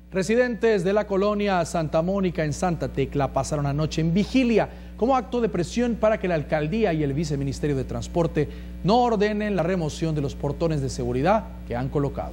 Residentes de la colonia Santa Mónica en Santa Tecla pasaron anoche en vigilia como acto de presión para que la alcaldía y el viceministerio de Transporte no ordenen la remoción de los portones de seguridad que han colocado.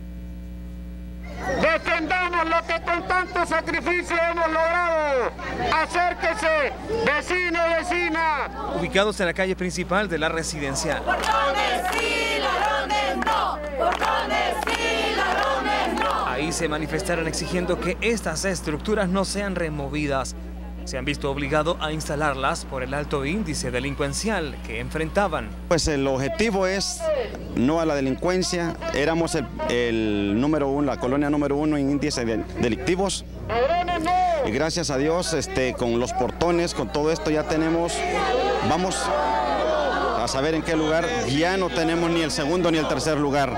Defendamos lo que con tanto sacrificio hemos logrado. Acérquese, vecino, vecina. Ubicados en la calle principal de la residencial. Portones sí, ladrones no. Portones sí, ladrones no. Ahí se manifestaron exigiendo que estas estructuras no sean removidas. Se han visto obligados a instalarlas por el alto índice delincuencial que enfrentaban. Pues el objetivo es no a la delincuencia. Éramos el número uno, la colonia número uno en índice delictivos. Y gracias a Dios, con los portones, con todo esto ya tenemos, vamos a saber en qué lugar. Ya no tenemos ni el segundo ni el tercer lugar.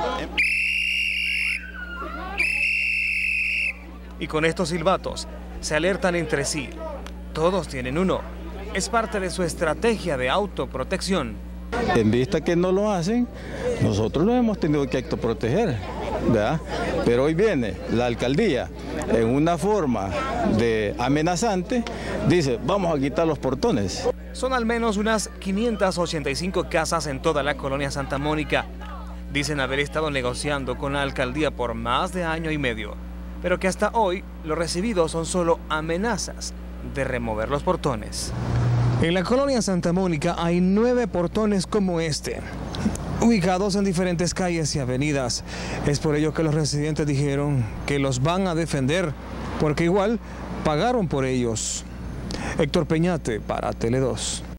Y con estos silbatos se alertan entre sí. Todos tienen uno. Es parte de su estrategia de autoprotección. En vista que no lo hacen, nosotros nos hemos tenido que autoproteger, ¿verdad? Pero hoy viene la alcaldía en una forma de amenazante, dice, vamos a quitar los portones. Son al menos unas 585 casas en toda la colonia Santa Mónica. Dicen haber estado negociando con la alcaldía por más de año y medio, pero que hasta hoy lo recibido son solo amenazas de remover los portones. En la colonia Santa Mónica hay 9 portones como este, ubicados en diferentes calles y avenidas. Es por ello que los residentes dijeron que los van a defender, porque igual pagaron por ellos. Héctor Peñate para Tele 2.